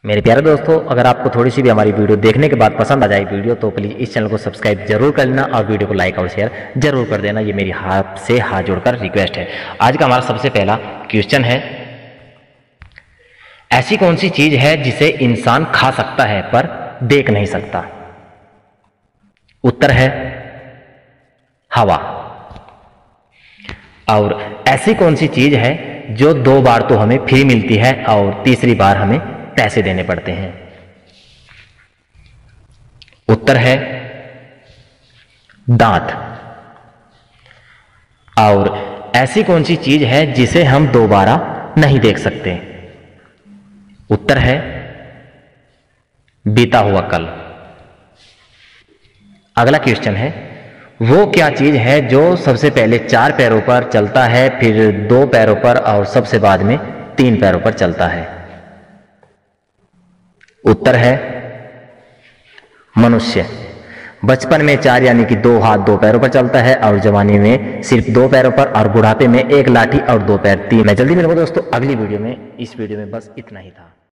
मेरे प्यारे दोस्तों, अगर आपको थोड़ी सी भी हमारी वीडियो देखने के बाद पसंद आ जाए वीडियो तो प्लीज़ इस चैनल को सब्सक्राइब जरूर कर लेना और वीडियो को लाइक और शेयर जरूर कर देना। ये मेरी हाथ से हाथ जोड़कर रिक्वेस्ट है। आज का हमारा सबसे पहला क्वेश्चन है, ऐसी कौन सी चीज है जिसे इंसान खा सकता है पर देख नहीं सकता? उत्तर है हवा। और ऐसी कौन सी चीज है जो 2 बार तो हमें फ्री मिलती है और तीसरी बार हमें पैसे देने पड़ते हैं? उत्तर है दांत। और ऐसी कौन सी चीज है जिसे हम दोबारा नहीं देख सकते? उत्तर है बीता हुआ कल। अगला क्वेश्चन है, वो क्या चीज है जो सबसे पहले 4 पैरों पर चलता है, फिर 2 पैरों पर और सबसे बाद में 3 पैरों पर चलता है? उत्तर है मनुष्य। बचपन में 4 यानी कि 2 हाथ 2 पैरों पर चलता है और जवानी में सिर्फ 2 पैरों पर और बुढ़ापे में 1 लाठी और 2 पैर 3। मैं जल्दी मिलूंगा दोस्तों अगली वीडियो में। इस वीडियो में बस इतना ही था।